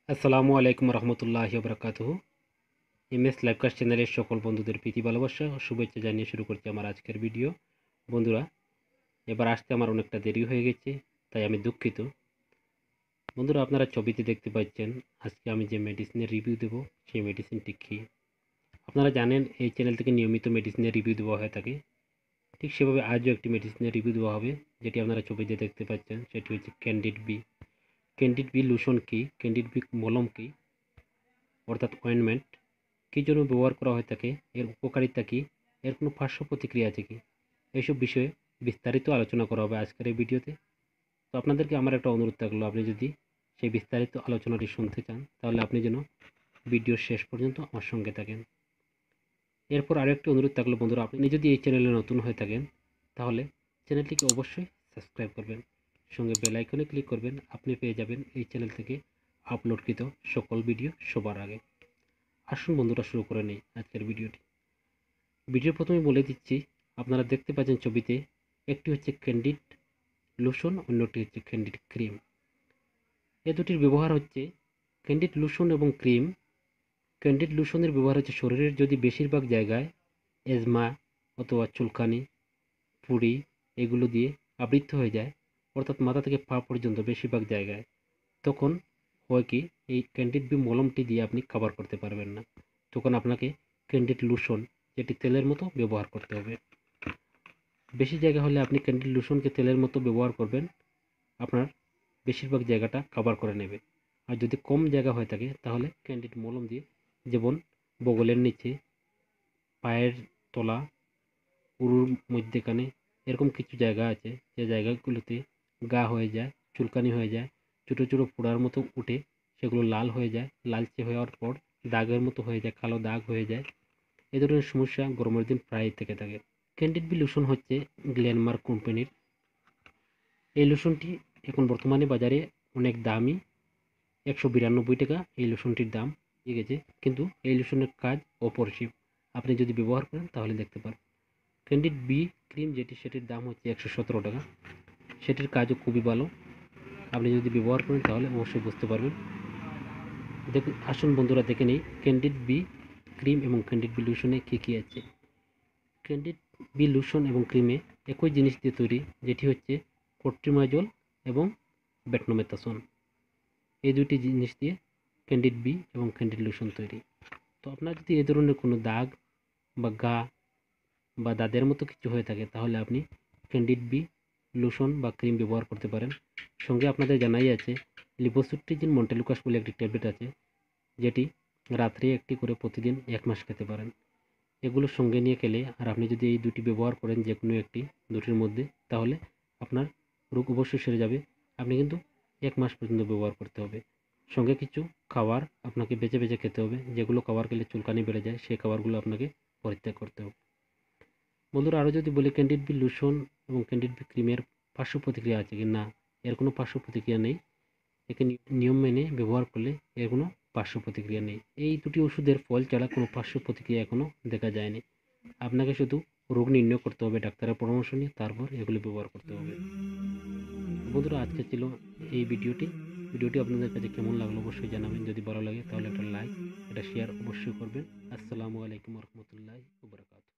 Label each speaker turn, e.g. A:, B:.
A: আসসালামু আলাইকুম রহমতুল্লাহি বরকাতুহু। এমএস লাইভকাস্ট চ্যানেলের সকল বন্ধুদের প্রীতি ভালোবাসা ও শুভেচ্ছা জানিয়ে শুরু করছি আমার আজকের ভিডিও। বন্ধুরা, এবার আসতে আমার অনেকটা দেরি হয়ে গেছে, তাই আমি দুঃখিত। বন্ধুরা, আপনারা ছবিতে দেখতে পাচ্ছেন আজকে আমি যে মেডিসিনের রিভিউ দেবো সেই মেডিসিনটি কী। আপনারা জানেন এই চ্যানেল থেকে নিয়মিত মেডিসিনের রিভিউ দেওয়া হয়ে থাকে। ঠিক সেভাবে আজও একটি মেডিসিনের রিভিউ দেওয়া হবে, যেটি আপনারা ছবিতে দেখতে পাচ্ছেন। সেটি হচ্ছে Candid B. Candid B lotion কী, ক্যান্ডিড বি মলম কী অর্থাৎ অয়েনমেন্ট কী জন্য ব্যবহার করা হয়ে থাকে, এর উপকারিতা কী, এর কোনো পার্শ্ব প্রতিক্রিয়া আছে কি, এইসব বিষয়ে বিস্তারিত আলোচনা করা হবে আজকের এই ভিডিওতে। তো আপনাদেরকে আমার একটা অনুরোধ থাকলো, আপনি যদি সেই বিস্তারিত আলোচনাটি শুনতে চান তাহলে আপনি যেন ভিডিওর শেষ পর্যন্ত আমার সঙ্গে থাকেন। এরপর আরও একটি অনুরোধ থাকলো বন্ধুরা, আপনি যদি এই চ্যানেলে নতুন হয়ে থাকেন তাহলে চ্যানেলটিকে অবশ্যই সাবস্ক্রাইব করবেন, সঙ্গে বেল আইকনে ক্লিক করবেন। আপনি পেয়ে যাবেন এই চ্যানেল থেকে আপলোডকৃত সকল ভিডিও সবার আগে। আসুন বন্ধুরা, শুরু করে নেই আজকের ভিডিওটি। ভিডিওর প্রথমে বলে দিচ্ছি, আপনারা দেখতে পাচ্ছেন ছবিতে একটি হচ্ছে ক্যান্ডিড লোশন, অন্যটি হচ্ছে ক্যান্ডিড ক্রিম। এ দুটির ব্যবহার হচ্ছে ক্যান্ডিড লোশন এবং ক্রিম। ক্যান্ডিড লোশনের ব্যবহার হচ্ছে শরীরের যদি বেশিরভাগ জায়গায় এজমা অথবা চুলকানি, পুড়ি এগুলো দিয়ে আবৃত হয়ে যায়, অর্থাৎ মাথা থেকে পা পর্যন্ত বেশিরভাগ জায়গায়, তখন হয় কি এই ক্যান্ডিড বি মলমটি দিয়ে আপনি কভার করতে পারবেন না। তখন আপনাকে ক্যান্ডিড লোশন, যেটি তেলের মতো, ব্যবহার করতে হবে। বেশি জায়গা হলে আপনি ক্যান্ডিড লোশনকে তেলের মতো ব্যবহার করবেন, আপনার বেশিরভাগ জায়গাটা কভার করে নেবে। আর যদি কম জায়গা হয়ে থাকে তাহলে ক্যান্ডিড মলম দিয়ে, যেমন বগলের নিচে, পায়ের তলা, উরুর মধ্যেখানে, এরকম কিছু জায়গা আছে যে জায়গাগুলোতে গা হয়ে যায়, চুলকানি হয়ে যায়, ছোটো ছোটো ফোড়ার মতো উঠে, সেগুলো লাল হয়ে যায়, লালচে হওয়ার পর দাগের মতো হয়ে যায়, কালো দাগ হয়ে যায়। এ ধরনের সমস্যা গরমের দিন প্রায়ই থেকে থাকে। ক্যান্ডিড বি লোশন হচ্ছে গ্লেনমার্ক কোম্পানির। এই লোশনটি এখন বর্তমানে বাজারে অনেক দামি, 192 টাকা এই লোশনটির দাম ঠিক আছে। কিন্তু এই লোশনের কাজ অপরিসীম, আপনি যদি ব্যবহার করেন তাহলে দেখতে পারবেন। ক্যান্ডিড বি ক্রিম যেটি, সেটির দাম হচ্ছে 117 টাকা। সেটির কাজও খুবই ভালো, আপনি যদি ব্যবহার করেন তাহলে অবশ্যই বুঝতে পারবেন। দেখুন, আসুন বন্ধুরা দেখে নেই ক্যান্ডিড বি ক্রিম এবং ক্যান্ডিড বি লোশনে কী কী আছে। ক্যান্ডিড বি লোশন এবং ক্রিমে একই জিনিস দিয়ে তৈরি, যেটি হচ্ছে কোট্রিমাজল এবং বেটনোমেথাসন। এই দুটি জিনিস দিয়ে ক্যান্ডিড বি এবং ক্যান্ডিড লোশন তৈরি। তো আপনার যদি এই ধরনের কোনো দাগ বা গা বা দাদের মতো কিছু হয়ে থাকে তাহলে আপনি ক্যান্ডিড বি লোশন বা ক্রিম ব্যবহার করতে পারেন। সঙ্গে আপনাদের জানাই আছে লিপোসুট্রিজিন মন্টেলুকাস বলে একটি ট্যাবলেট আছে, যেটি রাত্রে একটি করে প্রতিদিন 1 মাস খেতে পারেন। এগুলো সঙ্গে নিয়ে খেলে, আর আপনি যদি এই দুটি ব্যবহার করেন যে কোনো একটি দুটির মধ্যে, তাহলে আপনার রোগ অবশ্যই সেরে যাবে। আপনি কিন্তু 1 মাস পর্যন্ত ব্যবহার করতে হবে। সঙ্গে কিছু খাবার আপনাকে বেছে বেছে খেতে হবে, যেগুলো খাবার খেলে চুলকানি বেড়ে যায়, সেই খাবারগুলো আপনাকে পরিত্যাগ করতে হবে। বন্ধুরা, আরও যদি বলি ক্যান্ডিড বি লোশন এবং ক্যান্ডিড বি ক্রিমের পার্শ্ব প্রতিক্রিয়া আছে কি না, এর কোনো পার্শ্ব প্রতিক্রিয়া নেই। একে নিয়ম মেনে ব্যবহার করলে এর কোনো পার্শ্ব প্রতিক্রিয়া নেই। এই দুটি ওষুধের ফল ছাড়া কোনো পার্শ্ব প্রতিক্রিয়া এখনও দেখা যায়নি। আপনাকে শুধু রোগ নির্ণয় করতে হবে ডাক্তারের পরামর্শ নিয়ে, তারপর এগুলি ব্যবহার করতে হবে। বন্ধুরা, আজকে ছিল এই ভিডিওটি আপনাদের কাছে কেমন লাগলো অবশ্যই জানাবেন। যদি ভালো লাগে তাহলে একটা লাইক, একটা শেয়ার অবশ্যই করবেন। আসসালামু আলাইকুম রহমতুল্লাহি ওয়া বারাকাতুহু।